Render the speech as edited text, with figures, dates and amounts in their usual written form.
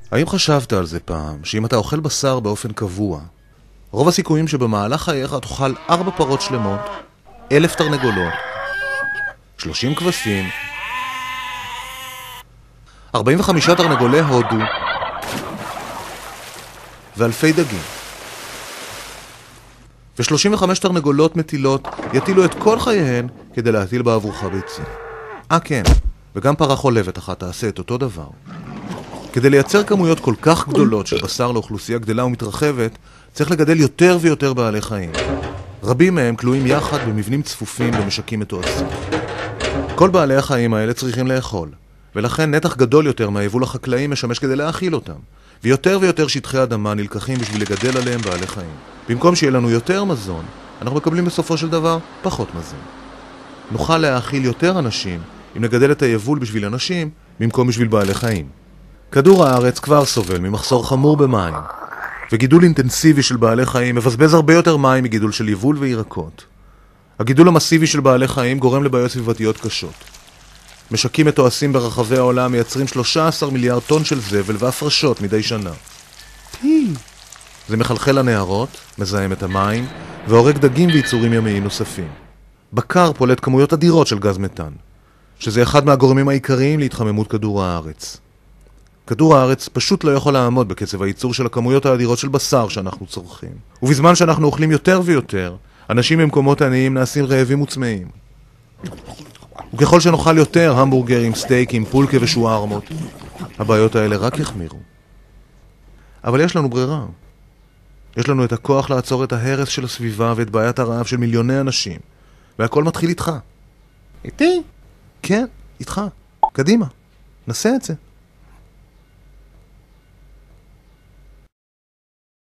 האם חשבת על זה פעם, שאם אתה אוכל בשר באופן קבוע, רוב הסיכויים שבמהלך חייך תאכל 4 פרות שלמות, 1,000 תרנגולות, 30 כבשים, 45 תרנגולי הודו ואלפי דגים. ו35 תרנגולות מטילות יטילו את כל חייהן כדי להטיל בעבורך ביצים. כן, וגם פרה חולבת אחת תעשה את אותו דבר. כדי לייצר כמויות כל כך גדולות של בשר לאוכלוסייה גדלה ומתרחבת, צריך לגדל יותר ויותר בעלי חיים. רבים מהם כלואים יחד במבנים צפופים במשקים מתועשים. כל בעלי החיים האלה צריכים לאכול, ולכן נתח גדול יותר מהיבול החקלאי משמש כדי להאכיל אותם, ויותר ויותר שטחי אדמה נלקחים בשביל לגדל עליהם בעלי חיים. במקום שיהיה לנו יותר מזון, אנחנו מקבלים בסופו של דבר פחות מזון. נוכל להאכיל יותר אנשים אם נגדל את היבול בשביל אנשים במקום בשביל בעלי חיים. כדור הארץ כבר סובל ממחסור חמור במים, וגידול אינטנסיבי של בעלי חיים מבזבז הרבה יותר מים מגידול של יבול וירקות. הגידול המסיבי של בעלי חיים גורם לבעיות סביבתיות קשות. משקים מתועשים ברחבי העולם מייצרים 13 מיליארד טון של זבל והפרשות מדי שנה. זה מחלחל לנהרות, מזהם את המים, והורג דגים ויצורים ימיים נוספים. בקר פולט כמויות אדירות של גז מתאן, שזה אחד מהגורמים העיקריים להתחממות כדור הארץ. כדור הארץ פשוט לא יכול לעמוד בקצב הייצור של הכמויות האדירות של בשר שאנחנו צורכים. ובזמן שאנחנו אוכלים יותר ויותר, אנשים במקומות עניים נעשים רעבים וצמאים. וככל שנאכל יותר המבורגרים, סטייקים, פולקה ושוארמות, הבעיות האלה רק יחמירו. אבל יש לנו ברירה. יש לנו את הכוח לעצור את ההרס של הסביבה ואת בעיית הרעב של מיליוני אנשים. והכל מתחיל איתך. איתי? כן, איתך. קדימה. נסה את זה.